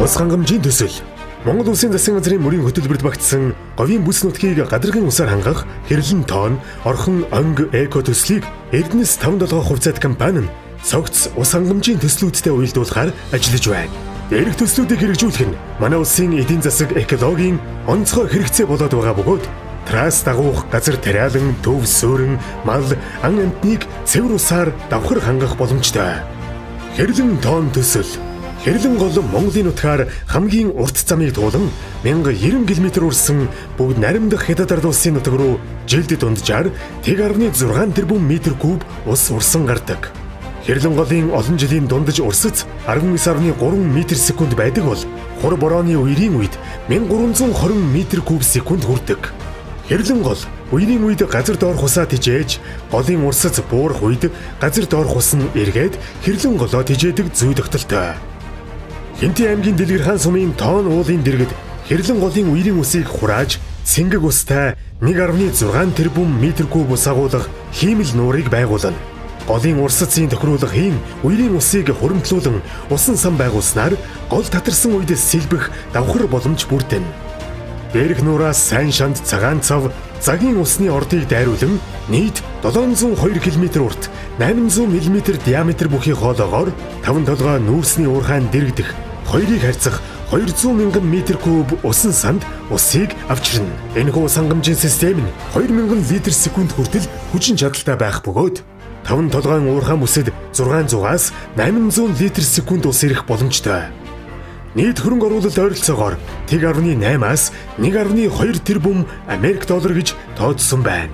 Ус хангамжийн төсөл. Монгол Улсын засгийн газрын мөрийн хөтөлбөрт багтсан говийн бүс нутгийг гадаргын усаар хангах хэрлэн тоон орхон онг эко төслийг Эрдэнэс 5-7 хувьцаат компани нь цогц ус хангамжийн төслүүдтэй уялдуулахаар ажиллаж байна. Дээрх төслүүдийг хэрэгжүүлэх нь манай улсын эдийн засаг экологийн онцгой хэрэгцээ болоод байгаа бөгөөд трас дагуух, газар тариалан, төв суурин, мал, ан амьтныг цэвэр усаар давхар хангах боломжтой. Хэрлэн тоон төсөл. Хэрлэн гол Монголын нутгаар хамгийн урт замыг туулан 1090 км урсан бүгд наримдах хятад ард улсын нутаг руу жилд дунджаар 1.6 тэрбум метр куб ус урсан гардаг. Хэрлэн голын олон жилийн дундаж урсац 19.3 м/сек байдаг бол хур борооны үерийн үед 1320 м/куб/секунд хүрдэг. Хэрлэн гол үерийн үед газар доорх усаа тижээж, голын урсац буурах үед газар доорх ус нь эргээд хэрлэн голоо тижээдэг зүй тогтолтой. Хинтээ аймгийн Дэлгэр хаан сумын тоон уулын дэргэд хэрлэн голын үерийн усыг хурааж, цэнгэг устай 1.6 тэрбум метр куб ус агуулгах хиймэл нуурыг байгуулна. Голын урсацын тохируулгын үерийн усыг хуримтлуулан усан сан байгуулснаар гол татарсан үед сэлбэх давхар боломж бүрдэнэ. Дээрх нураас сайн шанд цагаан цав загийн усны ордыг дайруулан нийт 702 км урт 800 мм диаметр бүхий хоолоогоор 5 толгой нүүрсний уурхайн дэрэгдэх хоёрыг харьцах 200 мянган метр куб усан санд усыг авчирна. Энэхүү ус хангамжийн систем нь 2000 литр/секунд хүртэл хүчин чадалтай байх бөгөөд 5 толгойн уурхайн бүсэд 600-аас 800 литр/секунд ус ирэх боломжтой. Нийт хөрөнгө оруулалт ойролцоогоор 1.8-аас 1.2 тэрбум Америк доллар гэж тооцсон байна.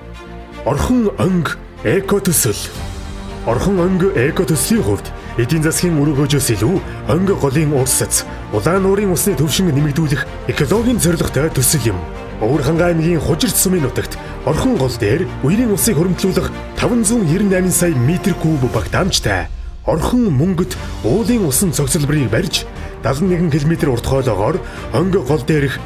Орхон онг эко төсөл. Орхон онг эко төслийн хувьд эдийн засгийн өрөөгөөс илүү онг голын урсац, улаан уурын усны төвшин нэмэгдүүлэх экологийн зорилготой төсөл юм. Өвөрхангай аймгийн Хужирт сумын нутагт орхон гол дээр үерийн усыг хуримтлуулах 598 сая метр куб багтаамжтай орхон мөнгөт уулын усан цогцлборыг барьж 71 км урт хоолоогоор онг гол дээрх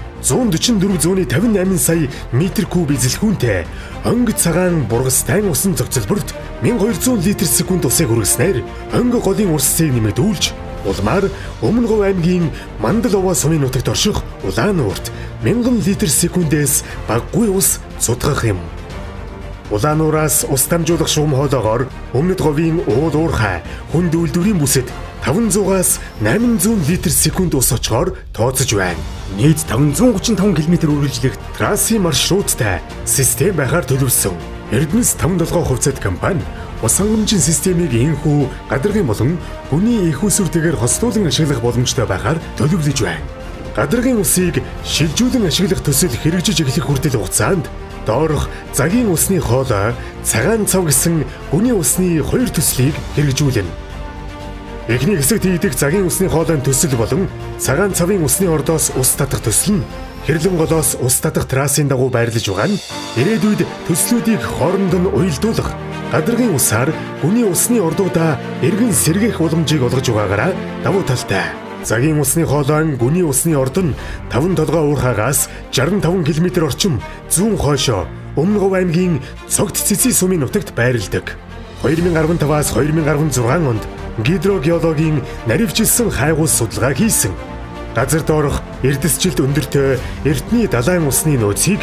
144.58 сая метр куб эзэлхүүнтэй онг цагаан бургастай усан цогцлборт 1200 литр/секунд усыг хүргэснээр онг голын урсцыг нэмэгдүүлж улмаар Өмнө Говь аймгийн Мандалова сумын нутагт орших улаан уурт 1000 литр/секундээс баггүй ус цутгах юм. Улаан уураас ус дамжуулах шугам хоолоогоор Өмнөд Говийн уул уурхай хүнд үйлдвэрийн бүсэд 500-аас 800 литр/секунд ус очихоор тооцож байна. Нийт 535 км үргэлжлэх трассын маршруттай систем байхаар төлөвлөсөн. Эрдэнэс 5-7 хувьцаат компани ус хангамжийн системийг энхүү гадаргын болон гүний их усүртэйгээр хослуулан ашиглах боломжтой байхаар төлөвлөж байна. Гадаргын усыг шилжүүлэн ашиглах төсөл хэрэгжиж эхлэх хүртэл хугацаанд доорх загийн усны хоолой, цагаан цав гэсэн гүний усны хоёр төслийг хэрэгжүүлнэ. Эхний хэсэгт хийдэг загийн усны хоолойн төсөл болон цагаан цавын усны ордоос ус татах төсөл нь хэрлэн голоос ус татах трассын дагуу байрлаж байгаа нь ирээдүйд төслүүдийг хооронд нь уялдуулах, гадаргын усаар гүний усны ордуудаа эргэн сэргээх боломжийг олгож байгаагаараа давуу талтай. Загийн усны хоолойн гүний усны орд нь 5 толгой уурхаагаас 65 км орчим зүүн хойшоо Өмнө Говь аймгийн Цогт Цэцэн сумын нутагт байрладаг. 2015-аас 2016 онд гидрогеологийн наривчилсан хайгуус судалгаа хийсэн. Газар доорх эрдэсжилт өндөртэй эртний далайн усны нөөцийг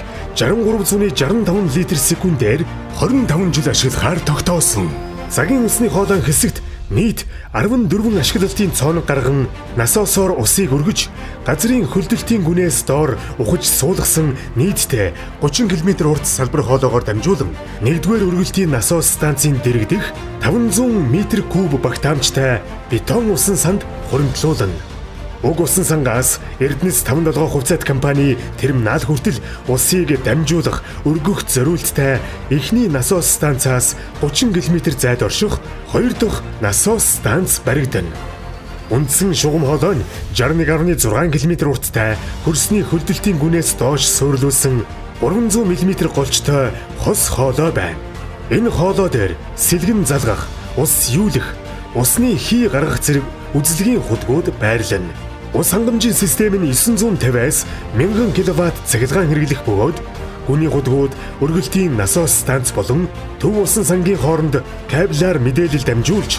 6365 литр/секундээр 25 жил ашиглахаар тогтоосон. Загийн усны хоолойн хэсэгт нийт 14 ашиглалтын цооног гарган насоосоор усыг өргөж газрын хөлдөлтийн гүнээс доор ухаж суулгасан нийтдээ 30 км урт салбар хоолоогоор дамжуулан 1-р өргөлтийн насоос станцын дэргэдэх 500 м3 багтаамжтай бетон усан санд хуримтлуулна. Уг усан сангаас Эрдэнэс 5-7 хувьцаат компани терминал хүртэл усыг дамжуулах өргөх зориулттай эхний насоос станцаас 30 км зайд орших 2 дахь насоос станц баригдана. Үндсэн шугам хоолой нь 61.6 км урттай хөрсний хөлдөлтийн гүнээс доош суурилуулсан 300 мм голчтой хос хоолой байна. Энэ хоолой дээр сэлгэн залгах, ус юулах, усны хий гаргах зэрэг үзлэгийн худгууд байрлана. Ус хангамжийн систем нь 950-аас 1000 кВт цахилгаан хэрэглэх бөгөөд гүний худгууд өргөлтийн насоос станц болон төв усан сангийн хооронд кабелаар мэдээлэл дамжуулж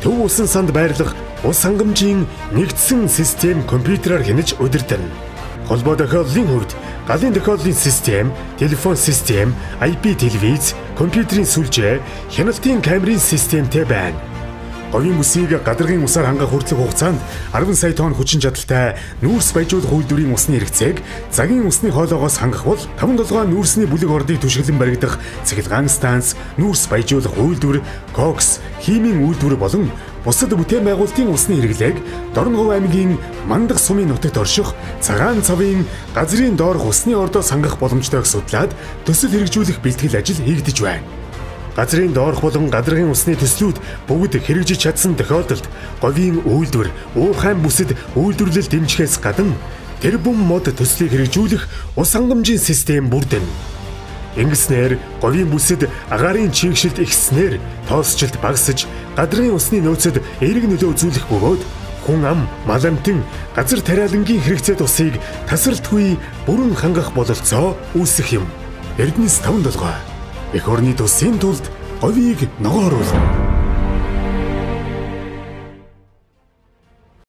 төв усан санд байрлах ус хангамжийн нэгдсэн систем компьютераар хянаж удирдана. Холбоо тохиоллын хувьд галын тохиоллын систем, телефон систем, IP телевиз, компьютерийн сүлжээ, хяналтын камерын системтэй байна. Говийн бүсийг гадаргын усаар хангах хүртэлх хугацаанд 10 сая тонн хүчин чадалтай нүүрс баяжуулах үйлдвэрийн усны хэрэгцээг цагийн усны хоолоогоос хангах бол 5-7 нүүрсний бүлэг ордыг түшиглэн баригдах цахилгаан станц, нүүрс баяжуулах үйлдвэр, кокс, химийн үйлдвэр болон бусад бүтээн байгуулалтын усны хэрэглээг Дорногов аймгийн Мандах сумын нутагт орших цагаан цавын газрын доорх усны ордоос хангах боломжтойг судлаад төсөл хэрэгжүүлэх бэлтгэл ажил хийгдэж байна. Газрын доорх болон гадаргын усны төслүүд бүгд хэрэгжиж чадсан тохиолдолд говийн үйлдвэр уурхайн бүсэд үйлдвэрлэл дэмжихээс гадна тэр бум мод төслийг хэрэгжүүлэх ус хангамжийн систем бүрдэнэ. Ингэснээр говийн бүсэд агаарын чийгшилт ихснээр тоосчлт багасж гадаргын усны нөөцөд эерэг нөлөө үзүүлэх бөгөөд хүн ам, мал амтэн, газар тариалангийн хэрэгцээ тусыг тасралтгүй бүрэн хангах бололцоо үүсэх юм. Эрдэнэс 5-7 эх орны төслийн тулд говийг ногооруулна.